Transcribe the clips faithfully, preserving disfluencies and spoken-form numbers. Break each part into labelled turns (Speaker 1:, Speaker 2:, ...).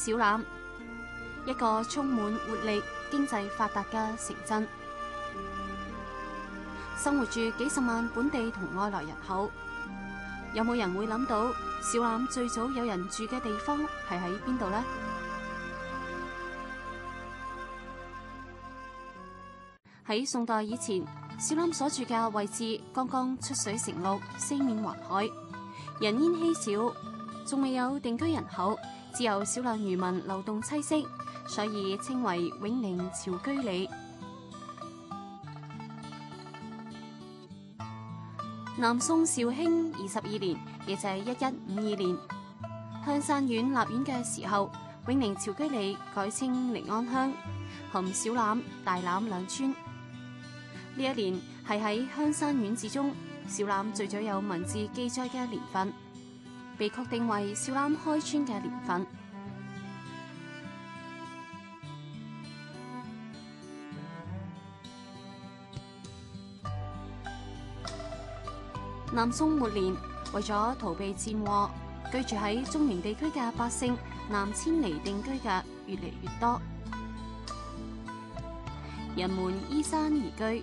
Speaker 1: 小欖，一個充滿活力、經濟發達嘅城鎮，生活住幾十萬本地同外來人口。有冇人會諗到小欖最早有人住嘅地方係喺邊度呢？喺宋代以前，小欖所住嘅位置剛剛出水成陸，四面環海，人煙稀少，仲未有定居人口，只有少量漁民流動棲息，所以稱為永寧潮居里。南宋紹興二十二年，亦就係一一五二年，香山縣立縣嘅時候，永寧潮居里改稱寧安鄉，含小欖、大欖兩村。呢一年係喺香山縣志中，小欖最早有文字記載嘅年份，被確定為小欖開村嘅年份。南宋末年，為咗逃避戰禍，居住喺中原地區嘅百姓南遷嚟定居嘅越嚟越多，人們依山而居。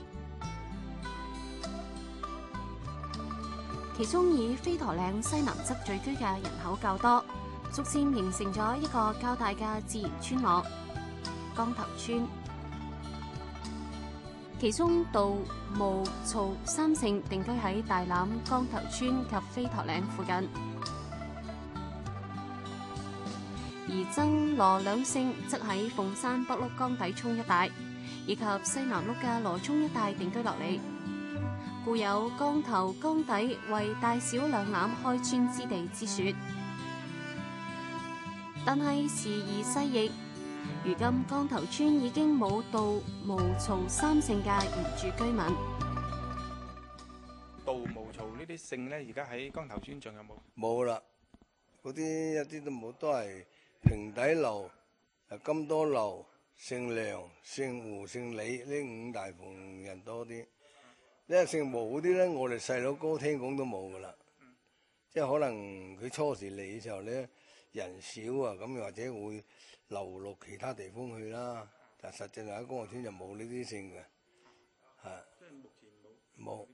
Speaker 1: 其中以飛駝嶺西南側聚居嘅人口較多，逐漸形成咗一個較大嘅自然村落——江頭村。其中杜、巫、曹三姓定居喺大欖江頭村及飛駝嶺附近，而曾羅兩姓則喺鳳山北碌江底涌一帶，以及西南碌嘅羅涌一帶定居落嚟，故有江頭江底為大小兩欖開村之地之說。但係時移世易，如今江頭村已經冇杜、巫、曹三姓嘅原住居民。
Speaker 2: 杜、巫、曹呢啲姓咧，而家喺江頭村仲有冇？
Speaker 3: 冇啦，嗰啲一啲都冇，都係平底樓、金多樓、姓梁、姓胡、姓李呢五大房人多啲。因為姓巫嗰啲咧，我哋細佬哥聽講都冇噶啦，即係可能佢初時嚟嘅時候咧，人少啊，咁或者會流落其他地方去啦。但實際上喺江頭村就冇呢啲姓嘅，係。即係目前冇。冇。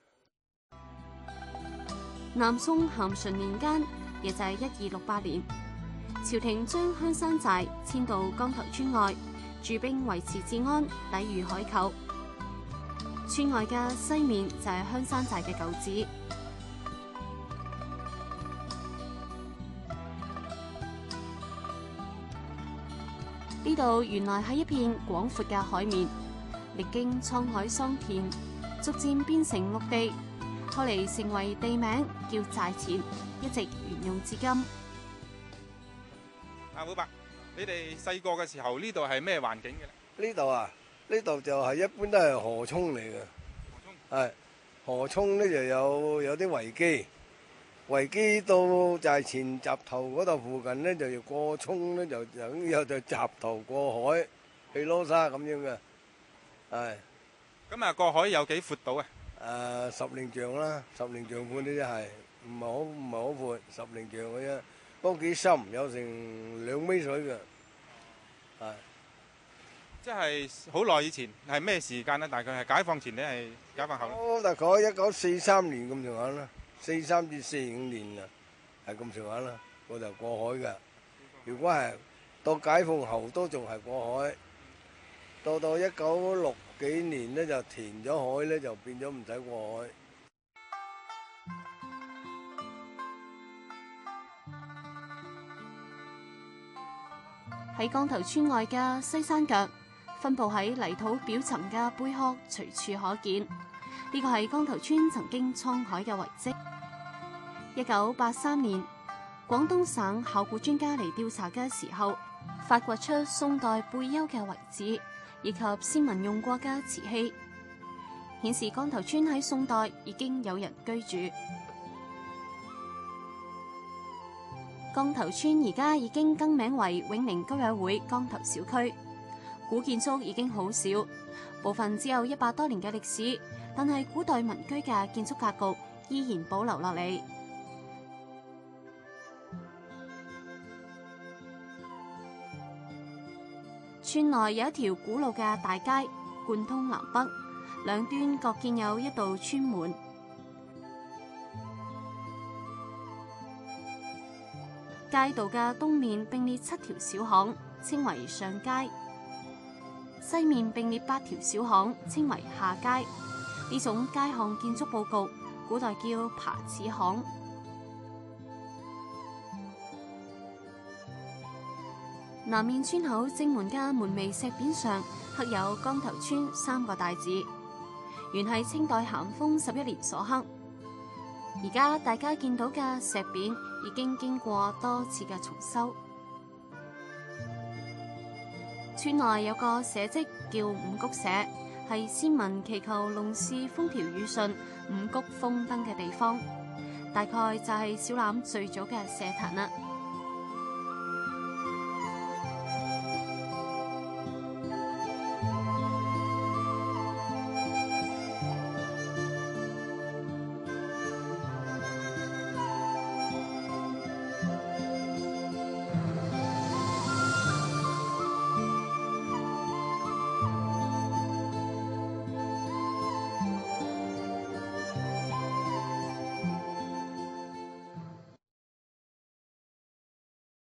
Speaker 1: 南宋咸淳年間，亦就係一二六八年，朝廷將香山寨遷到江頭村外，駐兵維持治安，抵禦海寇。村外嘅西面就係香山寨嘅舊址。呢度原來係一片廣闊嘅海面，歷經滄海桑田，逐漸變成陸地，後嚟成為地名叫寨前，一直沿用至今。
Speaker 2: 阿虎伯，你哋細個嘅時候呢度係咩環境嘅咧？
Speaker 3: 呢度啊？呢度就係一般都係河涌嚟嘅，係河涌咧就有有啲圍基，圍基到寨前閘頭嗰度附近咧就要過涌咧，就等有就閘頭過海去羅沙咁樣嘅，係。
Speaker 2: 咁啊，過海有幾闊到啊？
Speaker 3: 誒，十零丈啦，十零丈半呢啲係，唔係好唔係好闊，十零丈嘅啫，不過幾深，有成兩米水嘅，係。
Speaker 2: 即係好耐以前，係咩時間咧？大概係解放前定係解放後咧？
Speaker 3: 哦，大概一九四三年咁上下啦，四三至四五年啦，係咁上下啦，我就過海嘅。如果係到解放後都仲係過海，到到一九六幾年咧就填咗海咧，就變咗唔使過海。
Speaker 1: 喺江頭村外嘅西山腳，分佈喺泥土表層嘅貝殼隨處可見，呢個係江頭村曾經滄海嘅遺跡。一九八三年，廣東省考古專家嚟調查嘅時候，發掘出宋代貝丘嘅遺址，以及先民用過嘅瓷器，顯示江頭村喺宋代已經有人居住。江頭村而家已經更名為永寧居委會江頭小區，古建築已經好少，部分只有一百多年嘅歷史，但係古代民居嘅建築格局依然保留落嚟。 村內有一條古老嘅大街，貫通南北，兩端各建有一道村門。街道嘅東面並列七條小巷，稱為上街；西面並列八條小巷，稱為下街。呢種街巷建築佈局，古代叫耙子巷。南面村口正門嘅門楣石匾上刻有江頭村三個大字，原係清代咸豐十一年所刻。而家大家見到嘅石匾已經經過多次嘅重修。村內有個社稷叫五穀社，係先民祈求農事風調雨順、五穀豐登嘅地方，大概就係小欖最早嘅社壇啦。